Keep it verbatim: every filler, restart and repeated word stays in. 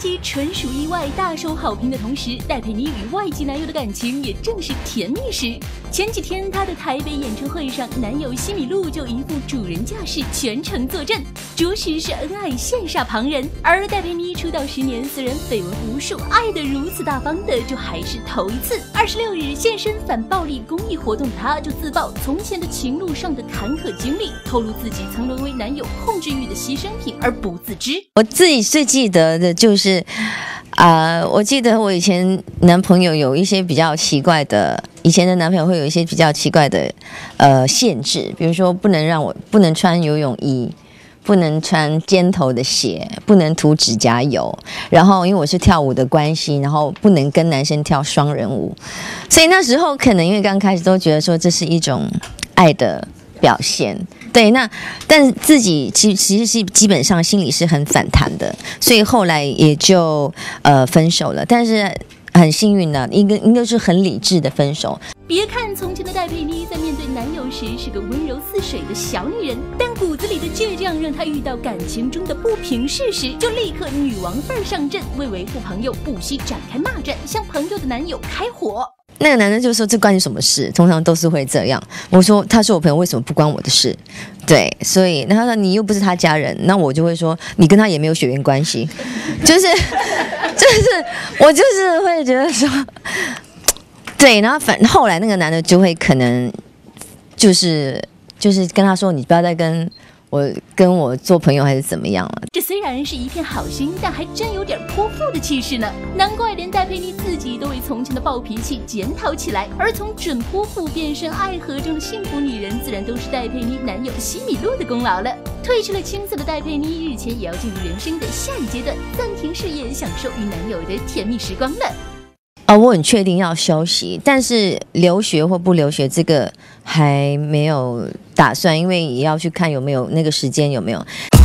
集纯属意外，大受好评的同时，戴佩妮与外籍男友的感情也正是甜蜜时。前几天，她的台北演唱会上，男友西米露就一副主人架势，全程坐镇，着实是恩爱羡煞旁人。而戴佩妮出道十年，虽然绯闻无数，爱得如此大方的，就还是头一次。二十六日现身反暴力公益活动的她，就自曝从前的情路上的坎坷经历，透露自己曾沦为男友控制欲的牺牲品而不自知。 我自己最记得的就是，啊、呃，我记得我以前男朋友有一些比较奇怪的，以前的男朋友会有一些比较奇怪的，呃，限制，比如说不能让我不能穿游泳衣，不能穿尖头的鞋，不能涂指甲油，然后因为我是跳舞的关系，然后不能跟男生跳双人舞，所以那时候可能因为刚开始都觉得说这是一种爱的表现。对，那但自己其其实是基本上心里是很反弹的，所以后来也就呃分手了。但是很幸运呢，应该应该是很理智的分手。 别看从前的戴佩妮在面对男友时是个温柔似水的小女人，但骨子里的倔强让她遇到感情中的不平事时，就立刻女王范儿上阵，为维护朋友不惜展开骂战，向朋友的男友开火。 那个男人就说：“这关你什么事？”通常都是会这样。我说：“他是我朋友，为什么不关我的事？”对，所以那他说：“你又不是他家人。”那我就会说：“你跟他也没有血缘关系。”就是，就是我就是会觉得说，对，然后反后来那个男的就会可能就是就是跟他说：“你不要再跟我跟我做朋友还是怎么样了。” 这虽然是一片好心，但还真有点泼妇的气势呢。难怪连戴佩妮自己都为从前的暴脾气检讨起来。而从准泼妇变身爱河中的幸福女人，自然都是戴佩妮男友西米露的功劳了。褪去了青涩的戴佩妮，日前也要进入人生的下一阶段，暂停事业，享受与男友的甜蜜时光了。 哦，我很确定要休息，但是留学或不留学这个还没有打算，因为也要去看有没有那个时间有没有。